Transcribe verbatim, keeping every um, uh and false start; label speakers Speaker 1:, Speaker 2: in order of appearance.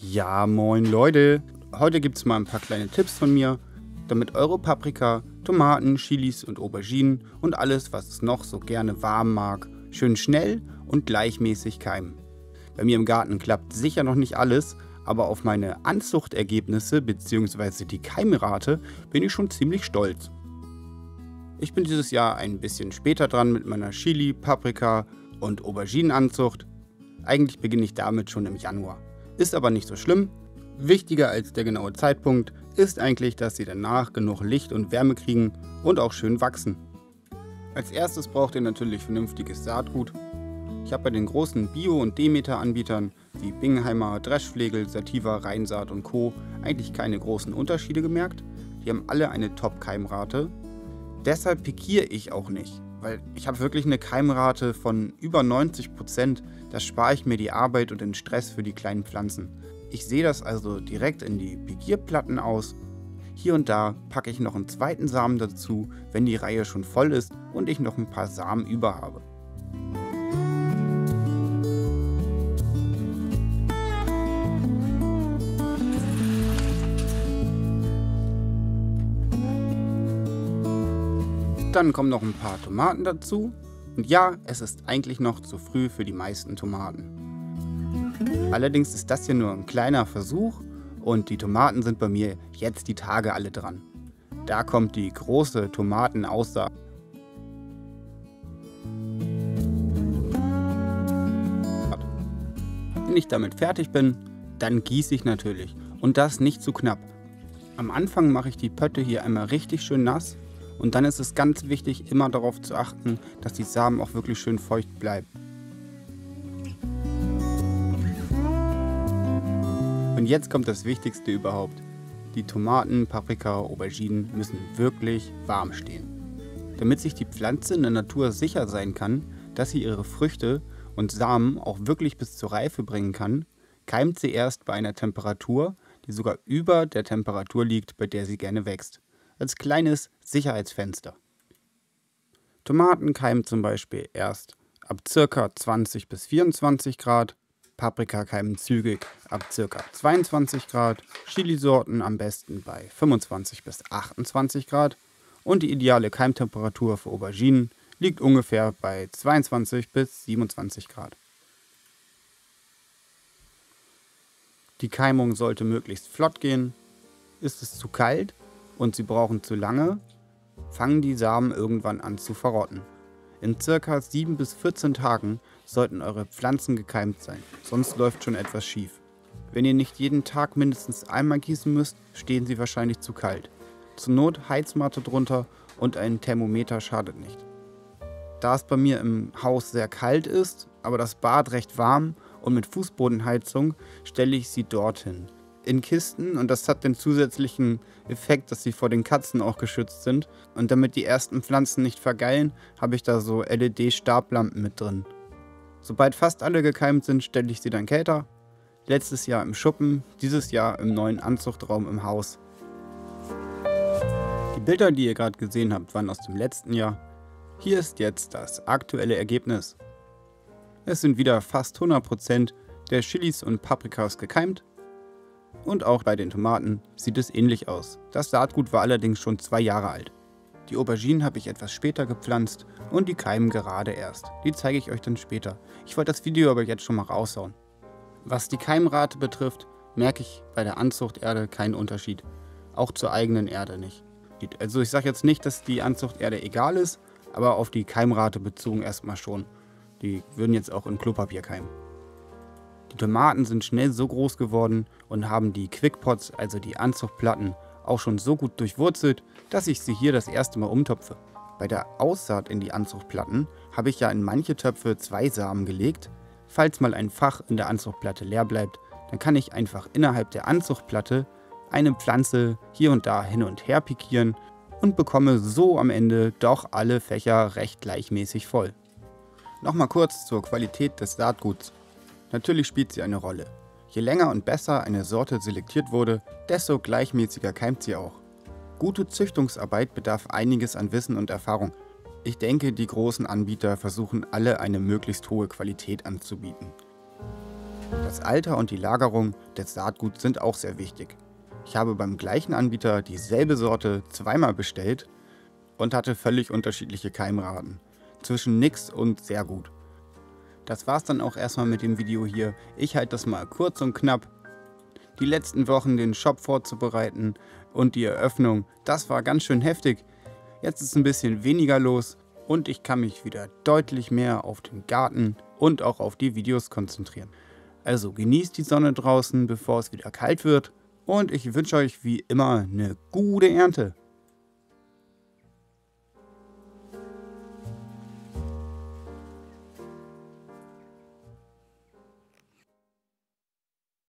Speaker 1: Ja, moin Leute. Heute gibt es mal ein paar kleine Tipps von mir, damit eure Paprika, Tomaten, Chilis und Auberginen und alles, was es noch so gerne warm mag, schön schnell und gleichmäßig keimen. Bei mir im Garten klappt sicher noch nicht alles, aber auf meine Anzuchtergebnisse bzw. die Keimrate bin ich schon ziemlich stolz. Ich bin dieses Jahr ein bisschen später dran mit meiner Chili, Paprika und Auberginenanzucht. Eigentlich beginne ich damit schon im Januar. Ist aber nicht so schlimm. Wichtiger als der genaue Zeitpunkt ist eigentlich, dass sie danach genug Licht und Wärme kriegen und auch schön wachsen. Als erstes braucht ihr natürlich vernünftiges Saatgut. Ich habe bei den großen Bio- und Demeter-Anbietern wie Bingheimer, Dreschflegel, Sativa, Reinsaat und Co. eigentlich keine großen Unterschiede gemerkt. Die haben alle eine Top-Keimrate. Deshalb pikiere ich auch nicht, weil ich habe wirklich eine Keimrate von über neunzig Prozent. Da spare ich mir die Arbeit und den Stress für die kleinen Pflanzen. Ich sehe das also direkt in die Pikierplatten aus. Hier und da packe ich noch einen zweiten Samen dazu, wenn die Reihe schon voll ist und ich noch ein paar Samen über habe. Dann kommen noch ein paar Tomaten dazu. Und ja, es ist eigentlich noch zu früh für die meisten Tomaten. Allerdings ist das hier nur ein kleiner Versuch und die Tomaten sind bei mir jetzt die Tage alle dran. Da kommt die große Tomatenaussaat. Wenn ich damit fertig bin, dann gieße ich natürlich und das nicht zu knapp. Am Anfang mache ich die Pötte hier einmal richtig schön nass. Und dann ist es ganz wichtig, immer darauf zu achten, dass die Samen auch wirklich schön feucht bleiben. Und jetzt kommt das Wichtigste überhaupt. Die Tomaten, Paprika, Auberginen müssen wirklich warm stehen. Damit sich die Pflanze in der Natur sicher sein kann, dass sie ihre Früchte und Samen auch wirklich bis zur Reife bringen kann, keimt sie erst bei einer Temperatur, die sogar über der Temperatur liegt, bei der sie gerne wächst. Als kleines Sicherheitsfenster. Tomaten keimen zum Beispiel erst ab ca. zwanzig bis vierundzwanzig Grad, Paprika keimen zügig ab ca. zweiundzwanzig Grad, Chilisorten am besten bei fünfundzwanzig bis achtundzwanzig Grad und die ideale Keimtemperatur für Auberginen liegt ungefähr bei zweiundzwanzig bis siebenundzwanzig Grad. Die Keimung sollte möglichst flott gehen. Ist es zu kalt und sie brauchen zu lange, fangen die Samen irgendwann an zu verrotten. In ca. sieben bis vierzehn Tagen sollten eure Pflanzen gekeimt sein, sonst läuft schon etwas schief. Wenn ihr nicht jeden Tag mindestens einmal gießen müsst, stehen sie wahrscheinlich zu kalt. Zur Not Heizmatte drunter und ein Thermometer schadet nicht. Da es bei mir im Haus sehr kalt ist, aber das Bad recht warm und mit Fußbodenheizung, stelle ich sie dorthin. In Kisten und das hat den zusätzlichen Effekt, dass sie vor den Katzen auch geschützt sind. Und damit die ersten Pflanzen nicht vergeilen, habe ich da so L E D-Stablampen mit drin. Sobald fast alle gekeimt sind, stelle ich sie dann kälter. Letztes Jahr im Schuppen, dieses Jahr im neuen Anzuchtraum im Haus. Die Bilder, die ihr gerade gesehen habt, waren aus dem letzten Jahr. Hier ist jetzt das aktuelle Ergebnis. Es sind wieder fast hundert Prozent der Chilis und Paprikas gekeimt. Und auch bei den Tomaten sieht es ähnlich aus. Das Saatgut war allerdings schon zwei Jahre alt. Die Auberginen habe ich etwas später gepflanzt und die keimen gerade erst. Die zeige ich euch dann später. Ich wollte das Video aber jetzt schon mal raushauen. Was die Keimrate betrifft, merke ich bei der Anzuchterde keinen Unterschied. Auch zur eigenen Erde nicht. Also ich sage jetzt nicht, dass die Anzuchterde egal ist, aber auf die Keimrate bezogen erstmal schon. Die würden jetzt auch in Klopapier keimen. Die Tomaten sind schnell so groß geworden und haben die Quickpots, also die Anzuchtplatten, auch schon so gut durchwurzelt, dass ich sie hier das erste Mal umtopfe. Bei der Aussaat in die Anzuchtplatten habe ich ja in manche Töpfe zwei Samen gelegt. Falls mal ein Fach in der Anzuchtplatte leer bleibt, dann kann ich einfach innerhalb der Anzuchtplatte eine Pflanze hier und da hin und her pikieren und bekomme so am Ende doch alle Fächer recht gleichmäßig voll. Nochmal kurz zur Qualität des Saatguts. Natürlich spielt sie eine Rolle. Je länger und besser eine Sorte selektiert wurde, desto gleichmäßiger keimt sie auch. Gute Züchtungsarbeit bedarf einiges an Wissen und Erfahrung. Ich denke, die großen Anbieter versuchen alle eine möglichst hohe Qualität anzubieten. Das Alter und die Lagerung des Saatguts sind auch sehr wichtig. Ich habe beim gleichen Anbieter dieselbe Sorte zweimal bestellt und hatte völlig unterschiedliche Keimraten. Zwischen nix und sehr gut. Das war's dann auch erstmal mit dem Video hier. Ich halte das mal kurz und knapp. Die letzten Wochen den Shop vorzubereiten und die Eröffnung, das war ganz schön heftig. Jetzt ist ein bisschen weniger los und ich kann mich wieder deutlich mehr auf den Garten und auch auf die Videos konzentrieren. Also genießt die Sonne draußen, bevor es wieder kalt wird, und ich wünsche euch wie immer eine gute Ernte.